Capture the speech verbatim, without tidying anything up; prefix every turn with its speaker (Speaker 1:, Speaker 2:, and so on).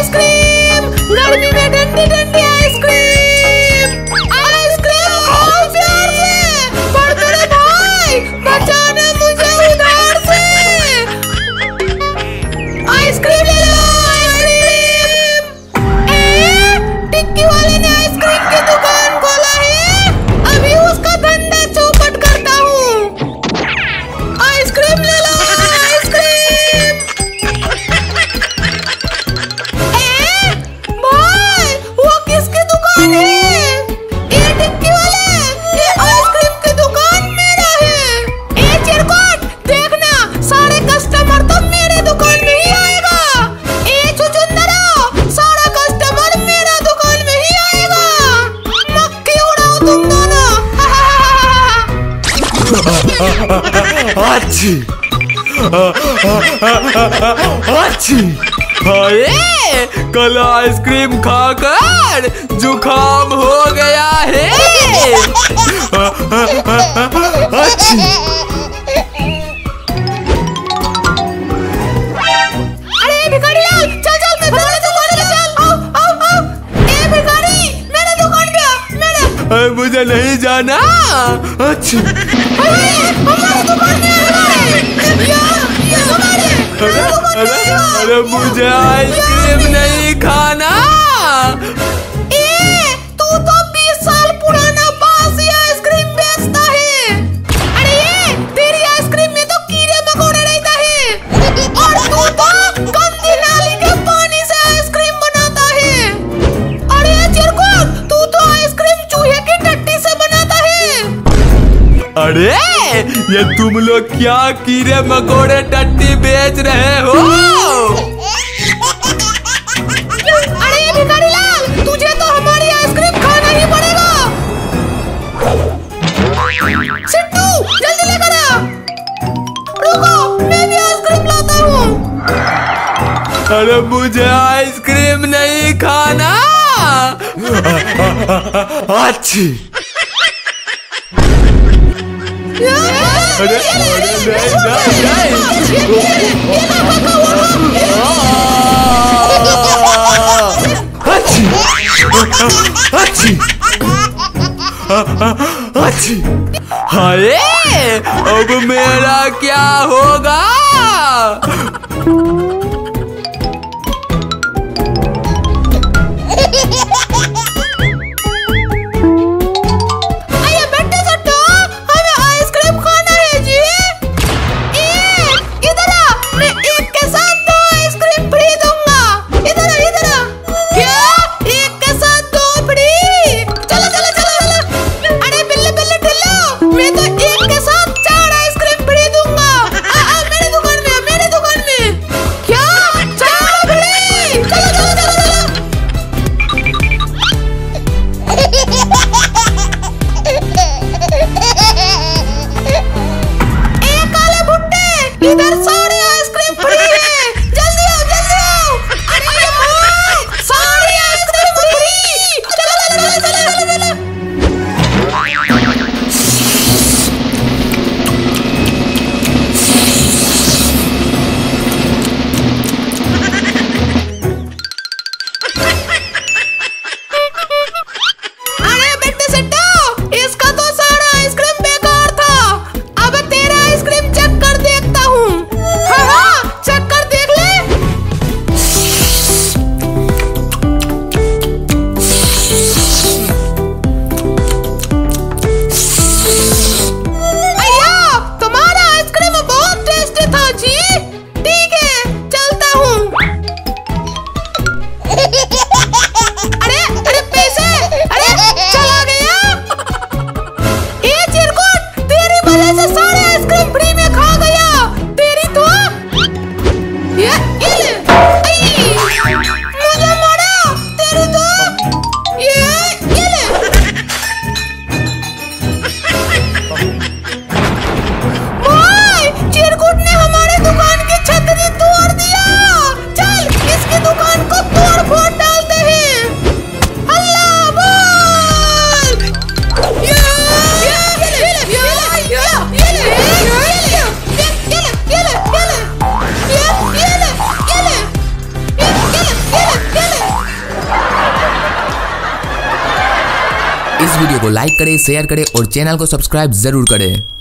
Speaker 1: Ice cream, गर्मी में ठंडी ठंडी आइसक्रीम, आइसक्रीम खाओ प्यार से, पर मेरे भाई बचाना मुझे उधार से, आइसक्रीम ले लो आइसक्रीम। ए, टिक्की वाले ने आइसक्रीम की दुकान खोला है, अभी उसका धंधा चौपट करता हूँ। आइसक्रीम ले लो आइसक्रीम। ए, भाई वो किसकी दुकान है? ये टिक्की वाले, ये आइसक्रीम की दुकान मेरा है। ए चिरकुट, देखना सारे कस्टमर तो मेरे दुकान में ही आएगा। ए चुचुंदरा, सारा कस्टमर मेरा दुकान में ही आएगा। मक्खी उड़ाओ तुम दोनों।
Speaker 2: अच्छी अच्छी, अरे कल आइसक्रीम खाकर जुकाम हो गया है। अच्छी
Speaker 1: अरे भिखारी लाल, चल चल मेरे दुकान पे चल, आओ आओ आओ। ए भिखारी, मेरे दुकान पे आ, मेरे।
Speaker 2: अरे मुझे नहीं जाना। अच्छी
Speaker 1: अरे हमारे दुकान में है, यार ये हमारे
Speaker 2: अरे अरे अरे मुझे आइसक्रीम नहीं खाना।
Speaker 1: ए तू तो बीस साल पुराना बासी आइसक्रीम बेचता है। अरे ये तेरी आइसक्रीम में तो कीड़े मकोड़े रहता है, और तू तो गंदी नाली के पानी से आइसक्रीम बनाता है। अरे चिरकुट, तू तो आइसक्रीम चूहे की टट्टी से बनाता है।
Speaker 2: अरे ये तुम लोग क्या कीड़े मकोड़े टट्टी बेच रहे हो?
Speaker 1: अरे भिखारी लाल, तुझे तो हमारी आइसक्रीम खाना ही पड़ेगा। सिट्टू जल्दी लेकर आ। रुको, मैं भी आइसक्रीम लाता हूँ।
Speaker 2: अरे मुझे आइसक्रीम नहीं खाना। अच्छी अरे अरे नहीं नहीं अच्छी अच्छी अच्छी। हाय, अब मेरा क्या होगा?
Speaker 3: इस वीडियो को लाइक करें, शेयर करें और चैनल को सब्सक्राइब जरूर करें।